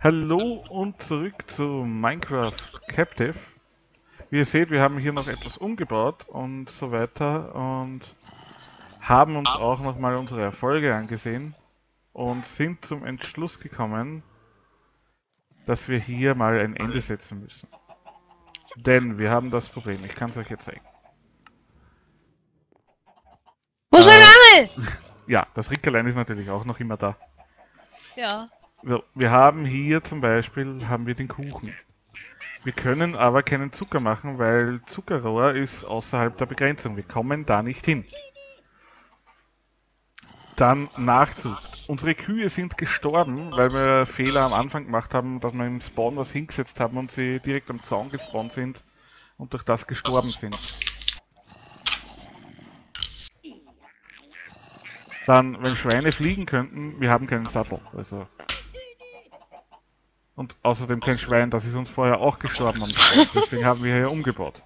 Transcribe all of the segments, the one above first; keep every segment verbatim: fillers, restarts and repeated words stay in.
Hallo und zurück zu Minecraft Captive. Wie ihr seht, wir haben hier noch etwas umgebaut und so weiter und haben uns auch nochmal unsere Erfolge angesehen und sind zum Entschluss gekommen, dass wir hier mal ein Ende setzen müssen. Denn wir haben das Problem, ich kann es euch jetzt zeigen. Wo ist meine Äh, Angel? Ja, das Rickerlein ist natürlich auch noch immer da. Ja. So, wir haben hier zum Beispiel haben wir den Kuchen. Wir können aber keinen Zucker machen, weil Zuckerrohr ist außerhalb der Begrenzung. Wir kommen da nicht hin. Dann Nachzug. Unsere Kühe sind gestorben, weil wir Fehler am Anfang gemacht haben, dass wir im Spawn was hingesetzt haben und sie direkt am Zaun gespawnt sind und durch das gestorben sind. Dann, wenn Schweine fliegen könnten, wir haben keinen Sattel. Also. Und außerdem kein Schwein, das ist uns vorher auch gestorben am Spawn. Deswegen haben wir hier umgebaut.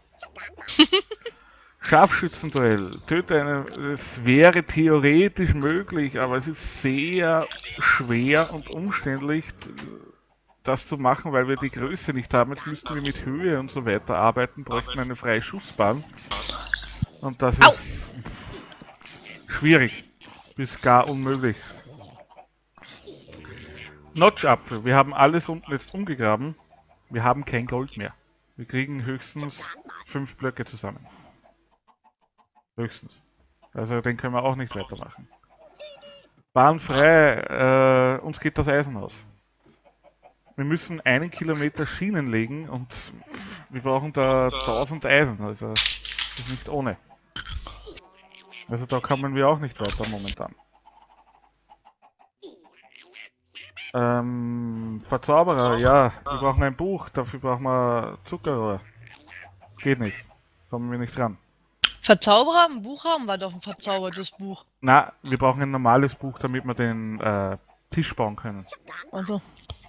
Scharfschützenduell. Töte eine. Es wäre theoretisch möglich, aber es ist sehr schwer und umständlich, das zu machen, weil wir die Größe nicht haben. Jetzt müssten wir mit Höhe und so weiter arbeiten, bräuchten eine freie Schussbahn. Und das ist Au. schwierig. Bis gar unmöglich. Notch-Apfel. Wir haben alles unten jetzt umgegraben. Wir haben kein Gold mehr. Wir kriegen höchstens fünf Blöcke zusammen. Höchstens. Also den können wir auch nicht weitermachen. Bahn frei, äh, uns geht das Eisen aus. Wir müssen einen Kilometer Schienen legen und wir brauchen da tausend Eisen, also das ist nicht ohne. Also da kommen wir auch nicht weiter momentan. Ähm, Verzauberer, ja, wir brauchen ein Buch, dafür brauchen wir Zuckerrohr. Geht nicht, kommen wir nicht ran. Verzauberer? Ein Buch haben wir doch, ein verzaubertes Buch. Na, wir brauchen ein normales Buch, damit wir den äh, Tisch bauen können. Also.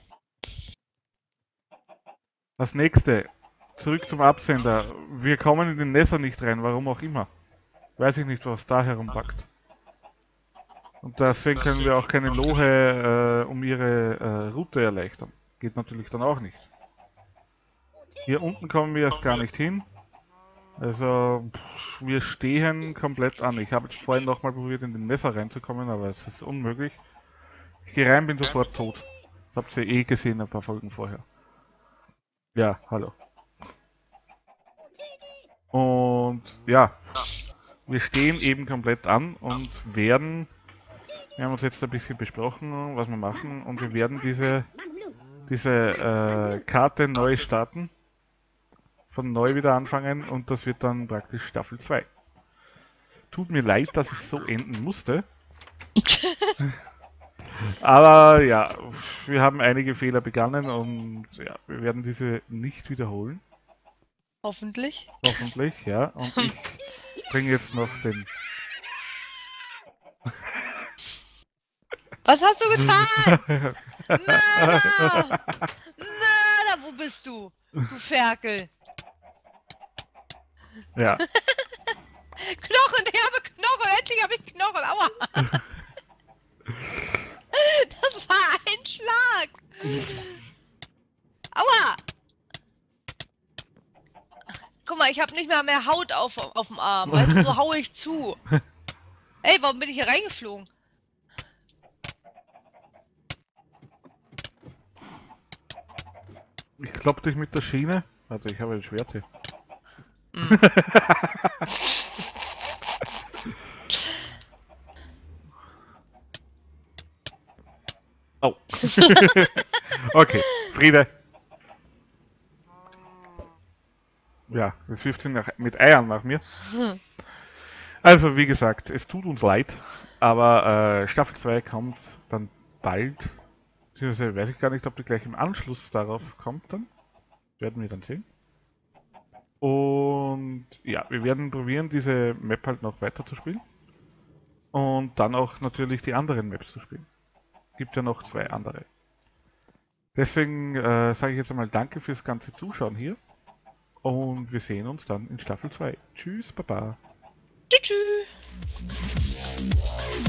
Das nächste, zurück zum Absender. Wir kommen in den Nether nicht rein, warum auch immer. Weiß ich nicht, was da herumpackt. Und deswegen können wir auch keine Lohe äh, um ihre äh, Route erleichtern. Geht natürlich dann auch nicht. Hier unten kommen wir erst gar nicht hin. Also, pff, wir stehen komplett an. Ich habe jetzt vorhin nochmal probiert, in den Nether reinzukommen, aber es ist unmöglich. Ich gehe rein, bin sofort tot. Das habt ihr eh gesehen, ein paar Folgen vorher. Ja, hallo. Und ja, wir stehen eben komplett an und werden, wir haben uns jetzt ein bisschen besprochen, was wir machen, und wir werden diese, diese äh, Karte neu starten, von neu wieder anfangen, und das wird dann praktisch Staffel zwei. Tut mir leid, dass es so enden musste. Aber ja, wir haben einige Fehler begangen und ja, wir werden diese nicht wiederholen. Hoffentlich. Hoffentlich, ja. Und ich bringe jetzt noch den... Was hast du getan? Mörder! Mörder, wo bist du? Du Ferkel. Ja. Knochen, ich habe Knochen, endlich habe ich Knochen, aua! Das war ein Schlag! Aua! Guck mal, ich habe nicht mehr mehr Haut auf, auf dem Arm, weißt du, so haue ich zu. Ey, warum bin ich hier reingeflogen? Ich klopp dich mit der Schiene. Warte, ich habe ein Schwert hier. Mm. Oh. Okay, Friede. Ja, das wirft ihn mit Eiern nach mir. Also, wie gesagt, es tut uns leid, aber äh, Staffel zwei kommt dann bald. Beziehungsweise weiß ich gar nicht, ob die gleich im Anschluss darauf kommt dann. Werden wir dann sehen. Und ja, wir werden probieren, diese Map halt noch weiter zu spielen. Und dann auch natürlich die anderen Maps zu spielen. Gibt ja noch zwei andere. Deswegen äh, sage ich jetzt einmal danke fürs ganze Zuschauen hier. Und wir sehen uns dann in Staffel zwei. Tschüss, Baba. Tschüss.